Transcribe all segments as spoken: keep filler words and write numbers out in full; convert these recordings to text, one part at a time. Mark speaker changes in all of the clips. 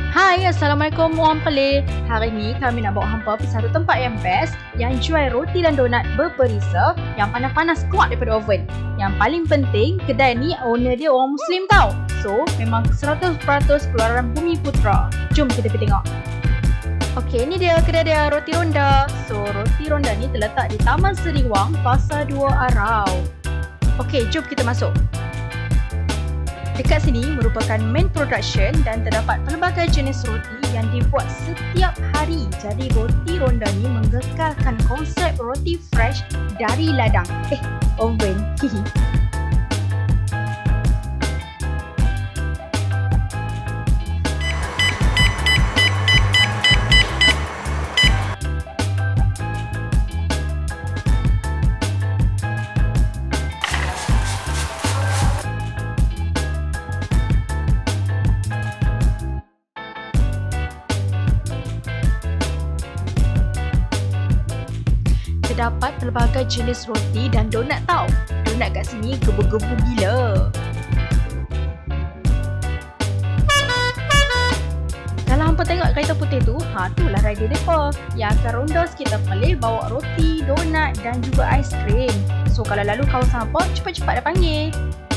Speaker 1: Hai, Assalamualaikum orang pelik. Hari ni kami nak bawa hampa pergi satu tempat yang best yang jual roti dan donat berperisa yang panas-panas kuat daripada oven. Yang paling penting, kedai ni owner dia orang Muslim tau. So, memang seratus peratus keluaran Bumi Putra. Jom kita pergi tengok. Okey, ni dia kedai dia, Roti Ronda. So, Roti Ronda ni terletak di Taman Seriwang, Pasar Dua Arau. Okey, jom kita masuk. Dekat sini merupakan main production dan terdapat pelbagai jenis roti yang dibuat setiap hari. Jadi Roti Ronda ni mengekalkan konsep roti fresh dari ladang. Eh, oven. Hihi. Terdapat pelbagai jenis roti dan donat tau. Donat kat sini gebu-gebu gila. Kalau hampa tengok kereta putih tu, ha tu lah rider mereka yang akan ronda sekitar Perlis bawa roti, donat dan juga aiskrim. So kalau lalu kawasan hampa, cepat-cepat dah panggil.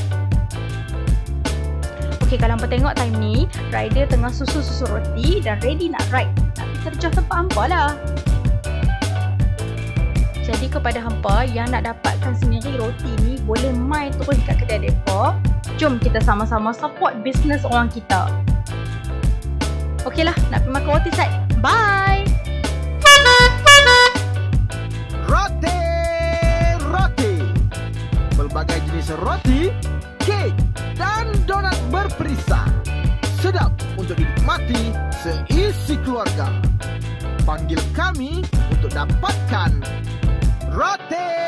Speaker 1: Okey, kalau hampa tengok time ni, rider tengah susu-susu roti dan ready nak ride. Nak pergi terjah tempat hampa lah. Jadi kepada hampa yang nak dapatkan sendiri roti ni, boleh mai terus kat kedai mereka. Jom kita sama-sama support bisnes orang kita. Okeylah, nak pergi makan roti sat. Bye!
Speaker 2: Roti, roti. Pelbagai jenis roti, kek dan donat berperisa. Sedap untuk dinikmati seisi keluarga. Panggil kami untuk dapatkan Roti